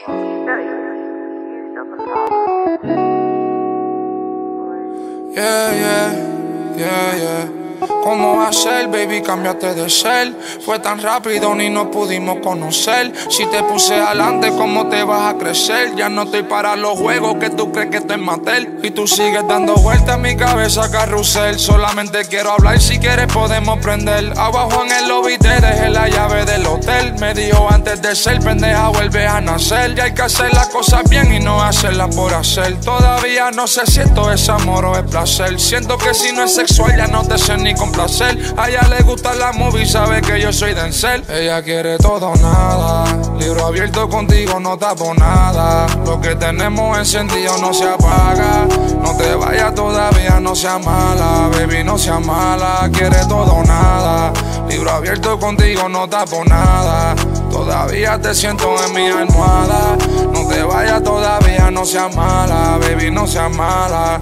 Yeah, yeah, yeah, yeah. ¿Cómo va a ser, baby? Cambiaste de ser. Fue tan rápido ni nos pudimos conocer. Si te puse adelante, ¿cómo te vas a crecer? Ya no estoy para los juegos que tú crees que estoy matel. Y tú sigues dando vueltas en mi cabeza, carrusel. Solamente quiero hablar, si quieres podemos prender. Abajo en el lobby te dejé la llave del hotel. Me dijo antes de ser pendeja vuelve a nacer. Y hay que hacer las cosas bien y no hacerlas por hacer. Todavía no sé si esto es amor o es placer. Siento que si no es sexual ya no te sé ni complacer. A ella le gusta la movie, sabe que yo soy Denzel. Ella quiere todo o nada. Libro abierto contigo, no tapo nada. Lo que tenemos encendido no se apaga. No te vayas todavía, no seas mala. Baby, no seas mala. Quiere todo o nada. Libro abierto contigo, no tapo nada. Todavía te siento en mi almohada. No te vayas todavía, no seas mala. Baby, no seas mala.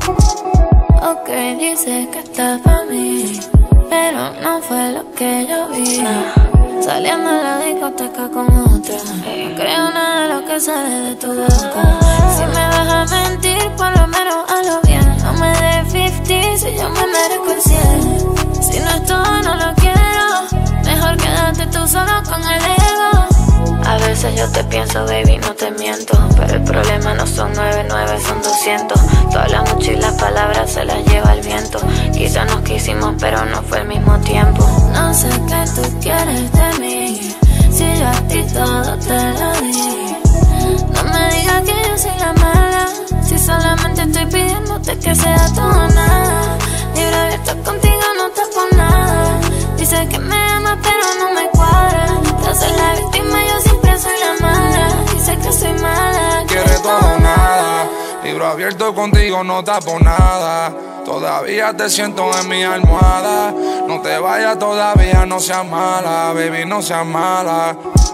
Ok, dices que estás pa' mí, pero no fue lo que yo vi. Saliendo a la discoteca con otra, no creo nada de lo que sale de tu boca. Si me vas a mentir, por lo menos hazlo bien. No me des 50 si yo me merezco el 100. Si no es todo, no lo quiero. Mejor quédate tú solo con el ego. A veces yo te pienso, baby, no te miento, pero el problema no son 99, son 200. Tú hablas mucho y las palabras se las lleva el viento. Quizás nos quisimos, pero no fue el mismo tiempo. No sé qué tú quieres de mí, si yo a ti todo te lo di. No me digas que yo soy la mala, si solamente estoy pidiéndote que sea todo o nada. Libro abierto contigo, no tapo nada. Dices que me amas, pero no me cuadra. Te haces la víctima, yo siempre soy la mala. Dices que soy mala, quiere todo o nada. Libro abierto contigo, no tapo nada. Todavía te siento en mi almohada. No te vayas todavía, no seas mala. Baby, no seas mala.